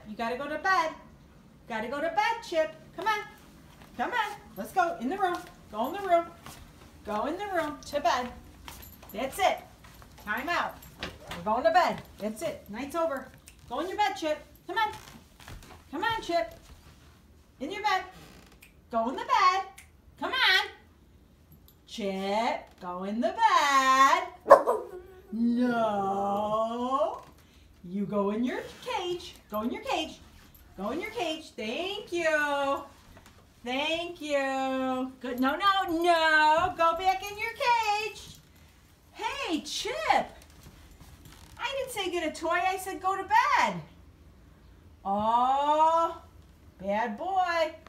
you gotta go to bed. Gotta go to bed, Chip. Come on. Come on. Let's go in the room. Go in the room. Go in the room to bed. That's it. Time out. We're going to bed. That's it. Night's over. Go in your bed, Chip. Come on. Come on, Chip. In your bed. Go in the bed. Come on. Chip, go in the bed. No. You go in your cage. Go in your cage. Go in your cage. Thank you. Thank you. Good. No, no, no. Go back in your cage. Hey, Chip. I didn't say get a toy. I said go to bed. Oh, bad boy.